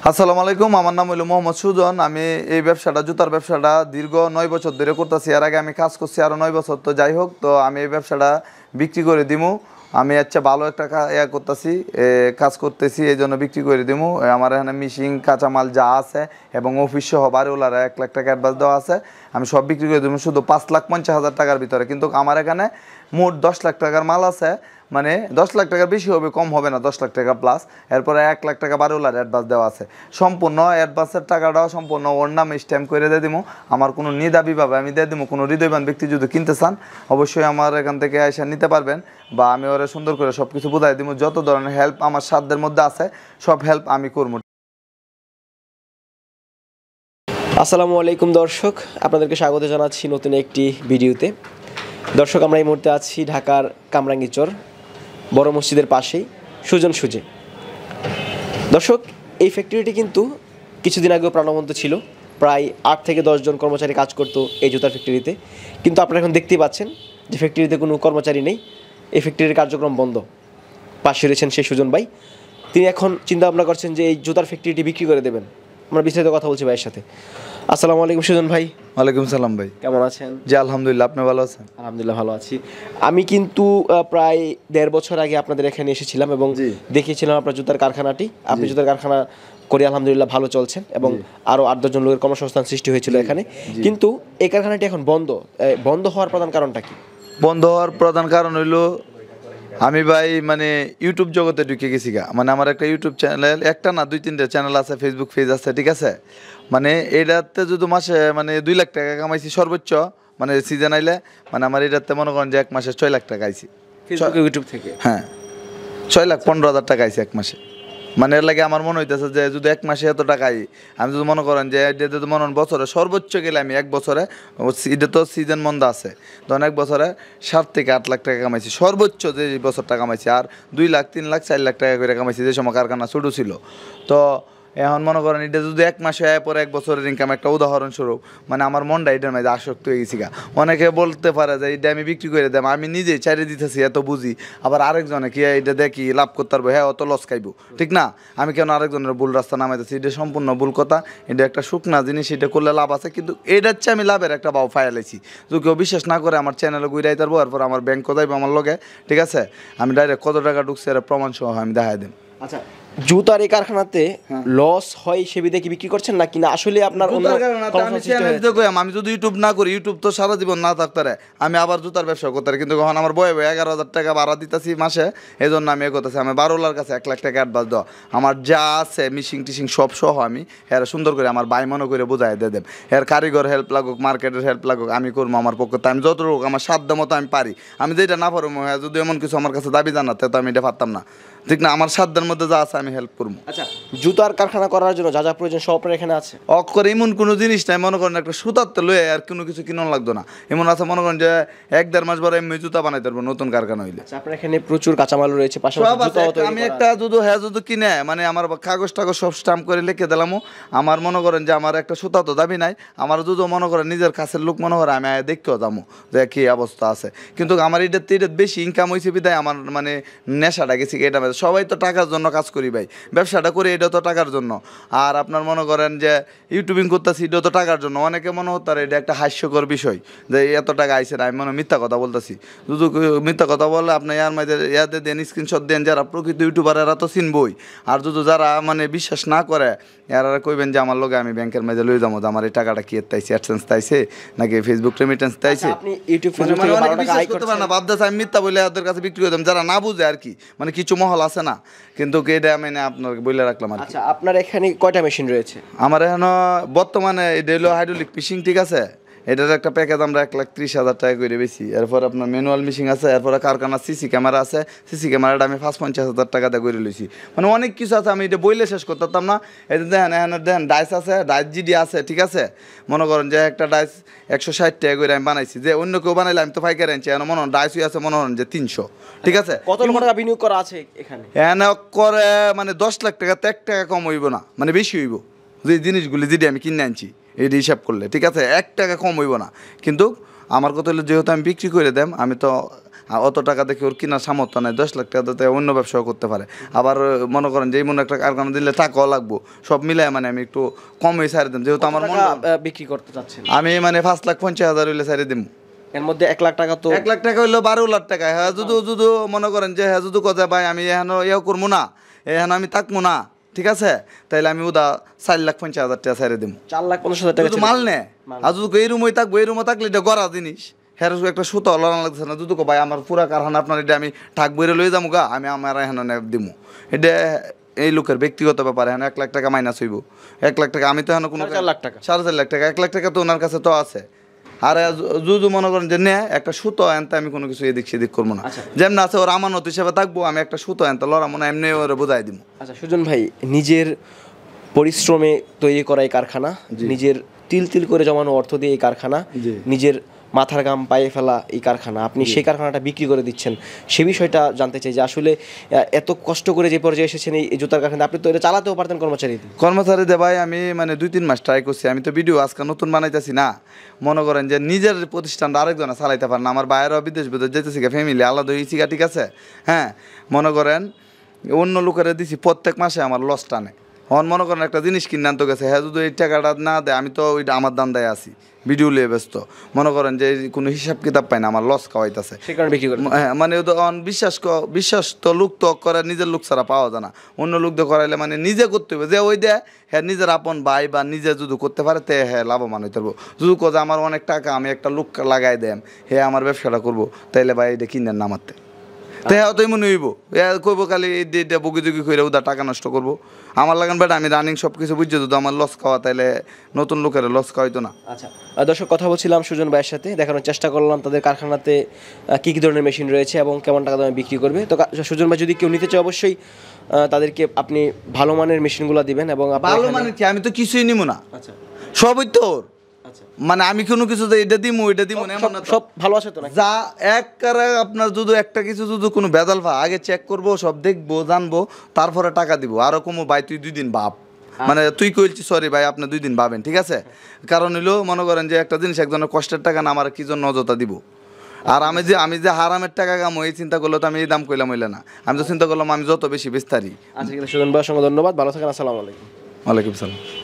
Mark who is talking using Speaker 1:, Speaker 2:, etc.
Speaker 1: আসসালামু আলাইকুম, আমার নাম হলো মোহাম্মদ সুজন। আমি এই ব্যবসাটা, জুতার ব্যবসাটা দীর্ঘ 9 বছর ধরে করতেছি। এর আগে আমি কাজ করছি আরও 9 বছর। তো যাই হোক, তো আমি এই ব্যবসাটা বিক্রি করে দিমু। আমি আচ্ছা ভালো একটা করতেছি, কাজ করতেছি, এই জন্য বিক্রি করে দিমু। আমার এখানে মিশিং কাঁচামাল যা আছে এবং অফিস সহ বাড়িওয়ালারা 1 লাখ টাকা অ্যাডভান্স দেওয়া আছে। আমি সব বিক্রি করে দেবো শুধু 5,50,000 টাকার ভিতরে। কিন্তু আমার এখানে মোট 10 লাখ টাকার মাল আছে। মানে 10 লাখ টাকার বেশি হবে, কম হবে না, 10 লাখ টাকা প্লাস। এরপরে 1 লাখ টাকা বাড়িওয়ালার অ্যাডভান্স দেওয়া আছে। সম্পূর্ণ অ্যাডভান্সের টাকাটাও সম্পূর্ণ ওর নামে স্ট্যাম্প করে দিয়ে দিব। আমার কোনো নিদাবিভাবে আমি দিয়ে দিব। কোনো হৃদয়বান ব্যক্তি যদি কিনতে চান অবশ্যই আমার এখান থেকে এসে নিতে পারবেন, বা আমি ওরা সুন্দর করে সব কিছু বুঝাই দিব। যত ধরনের হেল্প আমার সাধ্যের মধ্যে আছে সব হেল্প আমি করবো।
Speaker 2: আসসালামু আলাইকুম দর্শক, আপনাদেরকে স্বাগত জানাচ্ছি নতুন একটি ভিডিওতে। দর্শক, আমরা এই মুহূর্তে আছি ঢাকার কামরাঙ্গীরচর বড় মসজিদের পাশেই সুজন সুজে। দর্শক, এই ফ্যাক্টরিটি কিন্তু কিছুদিন আগেও প্রাণবন্ত ছিল। প্রায় 8 থেকে 10 জন কর্মচারী কাজ করতো এই জুতার ফ্যাক্টরিতে। কিন্তু আপনারা এখন দেখতেই পাচ্ছেন যে ফ্যাক্টরিতে কোনো কর্মচারী নেই, এই ফ্যাক্টরির কার্যক্রম বন্ধ। পাশে রয়েছেন সেই সুজন ভাই, তিনি এখন চিন্তা ভাবনা করছেন যে এই জুতার ফ্যাক্টরিটি বিক্রি করে দেবেন। আমরা বিস্তারিত কথা বলছি ভাইয়ের সাথে। আসসালামু আলাইকুম সুজন ভাই।
Speaker 1: ওয়ালাইকুম সালাম ভাই,
Speaker 2: কেমন আছেন?
Speaker 1: জি আলহামদুলিল্লাহ, আপনি ভালো আছেন?
Speaker 2: আলহামদুলিল্লাহ ভালো আছি। আমি কিন্তু প্রায় 1.5 বছর আগে আপনাদের এখানে এসেছিলাম এবং দেখিয়েছিলাম আপনার জুতার কারখানাটি। আপনি জুতার কারখানা করে আলহামদুলিল্লাহ ভালো চলছেন এবং আরও 8-10 জন লোকের কর্মসংস্থান সৃষ্টি হয়েছিল এখানে। কিন্তু এই কারখানাটি এখন বন্ধ হওয়ার প্রধান কারণটা কি?
Speaker 1: বন্ধ হওয়ার প্রধান কারণ হইলো আমি ভাই মানে ইউটিউব জগতে ঢুকে গেছি গা। মানে আমার একটা ইউটিউব চ্যানেল, একটা না 2-3টে চ্যানেল আছে, ফেসবুক পেজ আছে, ঠিক আছে। মানে এটাতে যদি মাসে মানে 2 লাখ টাকা কামাইছি সর্বোচ্চ, মানে সিজন আইলে। মানে আমার এটাতে মনে করেন যে 1 মাসে 6 লাখ টাকা আইছি
Speaker 2: ইউটিউব থেকে।
Speaker 1: হ্যাঁ, 6,15,000 টাকা আইছি 1 মাসে। মানে এর লাগে আমার মনে হইতেছে যে যদি 1 মাসে এত টাকা আমি যদি মনে করেন যে এটা যদি মনে করেন বছরে সর্বোচ্চ গেলে আমি 1 বছরে, এটা তো সিজন মন্দা আছে, তখন 1 বছরে 7 থেকে 8 লাখ টাকা কামাইছি সর্বোচ্চ, যে বছরটা কামাইছি। আর 2 লাখ 3 লাখ 4 লাখ টাকা করে কামাইছি যে সময় কারখানা ছোটো ছিল। তো এখন মনে করেন এটা যদি 1 মাসে পরে 1 বছরের ইনকাম, একটা উদাহরণস্বরূপ, মানে আমার মনটা এটার মাঝে আসক্ত হয়ে গেছি গা। অনেকে বলতে পারে যে এটা আমি বিক্রি করে দেব, আমি নিজেই চাইরে দিতেছি, এত বুঝি। আবার আরেকজনে কি এটা দেখি লাভ করতে পারবো, হ্যাঁ অত লস খাইবো, ঠিক না? আমি কেন আরেকজনের ভুল রাস্তা নামাইতেছি? এটা সম্পূর্ণ ভুল কথা। এটা একটা শুকনা জিনিস, এটা করলে লাভ আছে, কিন্তু এটা হচ্ছে আমি লাভের একটা বাউ ফায়ালাইছি। যদি কেউ বিশ্বাস না করে আমার চ্যানেলে ঘুরাই তারবো, এরপর আমার ব্যাংক যাইবো আমার লগে, ঠিক আছে? আমি ডাইরেক্ট কত টাকা ঢুকছে এর প্রমাণ সহ আমি দেখাই দিন।
Speaker 2: আচ্ছা, জুতার এই কারখানাতে লস হয় সে বিধে কি বিক্রি করছেন নাকি না আসলে আপনার
Speaker 1: আমি যদি ইউটিউব না করি, ইউটিউব তো সারা জীবন না থাকতে আমি আবার জুতার ব্যবসা করতে, কিন্তু কখন আমার বয়ে 11,000 টাকা ভাড়া দিতেছি মাসে, এই জন্য আমি করতেছি। আমি বারোলার কাছে 1 লাখ টাকা অ্যাডভান্স দেওয়া, আমার যা আছে মিশিং টিশিং সব সহ আমি এর সুন্দর করে আমার ভাই মনে করে বোঝাই দিয়ে দেব। এর কারিগর হেল্প লাগুক, মার্কেটের হেল্প লাগুক, আমি করবো আমার পক্ষে। আমি যতটুকু আমার সাধ্য মতো আমি পারি, আমি যেটা না পারবো, হ্যাঁ যদি এমন কিছু আমার কাছে দাবি জানাতে, তো আমি এটা পারতাম না, ঠিক না? আমার সাধ্যের মধ্যে যা আছে আমি হেল্প করবো।
Speaker 2: আচ্ছা, জুতার কারখানা করার জন্য যা যা প্রয়োজন সব আপনার এখানে আছে?
Speaker 1: অক্ষরে এমন কোনো জিনিস নাই, মনে করেন একটা সুতাতে লয়ে আর কোনো কিছু কিনন লাগতো না। এমন আছে মনে করেন যে 1-1.5 মাস পরে এমনি জুতা বানাইতে পারবো নতুন কারখানা হইলে।
Speaker 2: আপনার এখানে প্রচুর কাঁচামাল রয়েছে, পাশাপাশি
Speaker 1: আমি একটা যদি কিনে মানে আমার কাগজ টাগজ সব স্টাম্প করে লিখে দিলাম। আমার মনে করেন যে আমার একটা সুতা তো দাবি নাই, আমার যদি মনে করেন নিজের কাছের লোক মনে করে আমি দেখতেও যাবো যে কি অবস্থা আছে। কিন্তু আমার এটা বেশি ইনকাম হয়েছে বিদায় আমার মানে নেশাটা গেছি এটা। সবাই তো টাকার জন্য কাজ করি ভাই, ব্যবসাটা করি এটা তো টাকার জন্য। আর আপনার মনে করেন যে ইউটিউবিং করতেছি এটা তো টাকার জন্য। অনেকে মনে হতো এটা একটা হাস্যকর বিষয় যে এত টাকা আইসে না, আমি মনে মিথ্যা কথা বলতেছি। যদি মিথ্যা কথা বললে আপনি ইয়ার মাঝে ইয়াতে দেন, স্ক্রিনশট দেন, যারা প্রকৃত ইউটিউবার এরা তো চিনবই। আর যদি যারা মানে বিশ্বাস না করে এরা কইবেন যে আমার লোকে আমি ব্যাংকের মাঝে লই যাবো, আমার এই টাকাটা কি তাইছে, অ্যাডসেন্স তাইছে নাকি ফেসবুক রেমিটেন্স তাইছে।
Speaker 2: আপনি ইউটিউব
Speaker 1: না ভাবতেছে আমি মিথ্যা বলে ওদের কাছে বিক্রি করতাম, যারা না বুঝে আর কি, মানে কিছু মহল আছে না। কিন্তু এটা আমি আপনাকে বলে রাখলাম।
Speaker 2: আচ্ছা, আপনার এখানে কয়টা মেশিন রয়েছে?
Speaker 1: আমার এখানে বর্তমানে এটা হলো হাইড্রোলিক ফিশিং, ঠিক আছে। এটার একটা প্যাকেজ আমরা 1,30,000 টাকা করে বেশি। এরপর আপনার ম্যানুয়াল মেশিন আছে, এরপরে কারখানা সিসি ক্যামেরা আছে। সিসি ক্যামেরাটা আমি 5,50,000 টাকা দিয়ে করে লইছি। মানে অনেক কিছু আছে, আমি এটা বইলে শেষ করতাম না। এই দেখেন এখানে দেখেন ডাইস আছে, ডাইস জিডি আছে, ঠিক আছে। মনে করেন যে একটা ডাইস 160 টাকা করে আমি বানাইছি, যে অন্য কেউ বানাইলে আমি তো পাইকারি আনছি। এখন মনে হন ডাইসই আছে মনে হন যে 300, ঠিক আছে।
Speaker 2: কত টাকা বিনিয়োগ করা আছে এখানে?
Speaker 1: এখানে করে মানে 10 লাখ টাকা তো 1 টাকা কম হইব না, মানে বেশি হইব। যে জিনিসগুলি যেটি আমি কিনে আনছি এই হিসাব করলে, ঠিক আছে, 1 টাকা কম হইব না। কিন্তু আমার কথা হলো যেহেতু আমি বিক্রি করে দেম, আমি তো অত টাকা দেখে ওর কেনার সামর্থ্য নেই, 10 লাখ টাকা দিতে অন্য ব্যবসাও করতে পারে। আবার মনে করেন যে এই মনে একটা কারখানা দিলে টাকাও লাগবো, সব মিলায় মানে আমি একটু কমই ছাড়ে দিম, যেহেতু আমার মন
Speaker 2: বিক্রি করতে চাচ্ছেন?
Speaker 1: আমি মানে 5,50,000 হইলে ছাড়ে দিম।
Speaker 2: এর মধ্যে 1 লাখ টাকা তো
Speaker 1: 1 লাখ টাকা হইলো 12 লাখ টাকা। হ্যাঁ যদি মনে করেন যে হ্যাঁ যদি কথা ভাই আমি এখন ইয়ে করবো না, এখন আমি থাকবো না, ঠিক আছে, তাইলে আমি ওদা 4,50,000 টাকা ছাড়ে দিব।
Speaker 2: 4,50,000 টাকা
Speaker 1: যদি মাল নে আর যদি এই রুমই থাকবো, এই রুমে থাকলে এটা গড়া জিনিস, হ্যাঁ একটা সুতো লড়ানো লাগতেছে না। যদি ভাই আমার পুরা কারখানা আপনার এটা আমি ঠাক বইরে লয়ে যাবো গা, আমি আমার এখন দিব, এটা এই লোকের ব্যক্তিগত ব্যাপার। এখন 1 লাখ টাকা মাইনাস হইব, 1 লাখ টাকা আমি তো এখন কোনো
Speaker 2: 4 লাখ টাকা,
Speaker 1: 4.5 লাখ টাকা, 1 লাখ টাকা তো ওনার কাছে তো আছে। আর যদি মনে করেন যে নে একটা সুতো আনতে আমি কোনো কিছু এদিক সেদিক করবো না, যেমন আছে ওর আমানত হিসেবে থাকবো, আমি একটা সুতো আনতে লড়াবো না, এমনি ওরা বোঝাই দিব।
Speaker 2: আচ্ছা সুজন ভাই, নিজের পরিশ্রমে তৈরি করা এই কারখানা, নিজের তিল তিল করে জমানো অর্থ দিয়ে এই কারখানা, নিজের মাথার ঘাম পায়ে ফেলা এই কারখানা, আপনি সেই কারখানাটা বিক্রি করে দিচ্ছেন, সে বিষয়টা জানতে চাই যে আসলে এত কষ্ট করে যে পর্যায়ে এসেছেন এই জুতার কারখানা, আপনি তো এটা চালাতেও পারতেন কর্মচারী
Speaker 1: দিয়ে ভাই। আমি মানে 2-3 মাস ট্রাই করছি, আমি তো ভিডিও আজকে নতুন বানাইতেছি না। মনে করেন যে নিজের প্রতিষ্ঠানটা আরেকজনে চালাইতে পারে না, আমার বাইরেও বিদেশ যেতেছি ফ্যামিলি আলাদা হয়েছি, ঠিক আছে, হ্যাঁ, মনে করেন অন্য লোকেরা দিছি প্রত্যেক মাসে আমার লস টানে। মনে করেন একটা জিনিস কিনে আনতে গেছে, হ্যাঁ যদি এই টাকাটা না দেয় আমি তো ওইটা আমার দান্দায় আছি, ভিডিও লিয়ে ব্যস্ত, মনে করেন যে কোনো হিসাব কিতাব পাই না, আমার লস খাওয়াইতেছে, হ্যাঁ, মানে বিশ্বাস তো লোক তো করে, নিজের লোক ছাড়া পাওয়া যায় না। অন্য লোক দিয়ে করাইলে মানে নিজে করতে হবে, যে ওই দেয় হ্যাঁ নিজের আপন ভাই বা নিজে যদি করতে পারে তে হ্যাঁ লাভবান হইতে পারবো। যদি কোথাও আমার অনেক টাকা, আমি একটা লোক লাগাই দেন হ্যাঁ আমার ব্যবসাটা করবো, তাইলে ভাই এটা কিনেন না মারতে, তো হ্যাঁ তো মনে হইব কইব খালি বগি জুগি করে ওদের টাকা নষ্ট করবো। আমার লাগান বেটা আমি রানিং সব কিছু বুঝছে, যদি আমার লস খাওয়া তাইলে নতুন লোকের লস খাওয়াইতো না।
Speaker 2: আচ্ছা দর্শক, কথা বলছিলাম সুজন ভাইয়ের সাথে, দেখানোর চেষ্টা করলাম তাদের কারখানাতে কী কী ধরনের মেশিন রয়েছে এবং কেমন টাকা দামে বিক্রি করবে। তো সুজন ভাই যদি কেউ নিতে চায় অবশ্যই তাদেরকে আপনি ভালো মানের মেশিনগুলো দিবেন। এবং
Speaker 1: ভালো মানে কি, আমি তো কিছুই নিব না,
Speaker 2: আচ্ছা
Speaker 1: সবই তোর, মানে আমি কোনো কিছু এটা দিমু এটা দিমু না এমন না,
Speaker 2: সব ভালো আছে তো?
Speaker 1: যা এক কারে আপনার যদি একটা কিছু যদি কোনো বেজাল ভা আগে চেক করবো, সব দেখবো জানবো, তারপরে টাকা দিব। আরো কমো ভাই তুই 2 দিন ভাব, মানে তুই কইছি সরি ভাই আপনি 2 দিন ভাবেন, ঠিক আছে। কারণ হইলো মনে করেন যে একটা জিনিস একজনের কষ্টের টাকা না, আমার কি জন্য অযথা দিব। আর আমি যে হারামের টাকা কামো এই চিন্তা করলে তো আমি এই দাম কইলাম হইলে না, আমি তো চিন্তা করলাম আমি যত বেশি বিস্তারি।
Speaker 2: আচ্ছা সুজন ভাইয়ের সঙ্গে ধন্যবাদ, ভালো থাকেন, আসসালামু আলাইকুম।
Speaker 1: ওয়ালাইকুম সালাম।